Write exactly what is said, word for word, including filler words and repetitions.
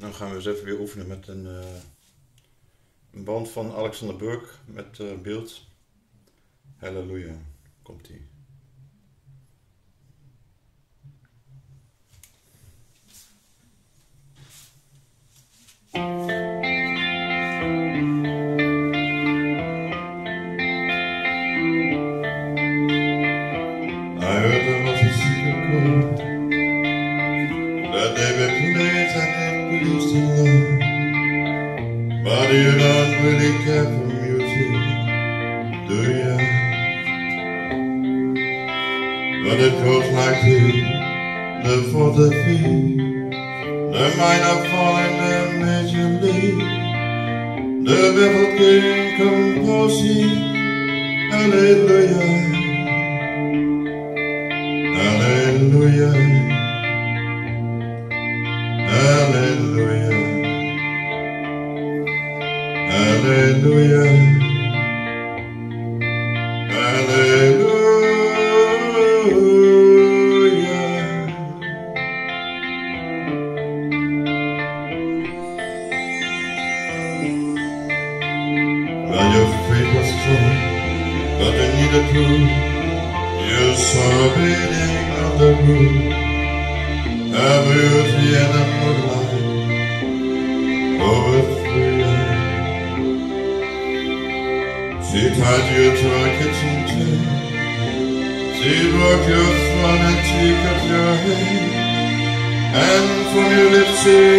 Dan gaan we eens even weer oefenen met een, uh, een band van Alexander Burke met uh, beeld. Halleluja, komt-ie. I heard there was a secret chord that David played and it produced in love. But you don't really care for music, do ya? But it goes like this, the fourth, the fifth, the minor fall in the major league, the baffled king composing, hallelujah. Hallelujah, hallelujah, hallelujah, hallelujah. Well, your faith was strong, but you needed proof. You saw a beating on the roof, a beauty and a moonlight overthrew you. She tied you to a kitchen chair, she broke your throne and she cut your hair, and from your lips she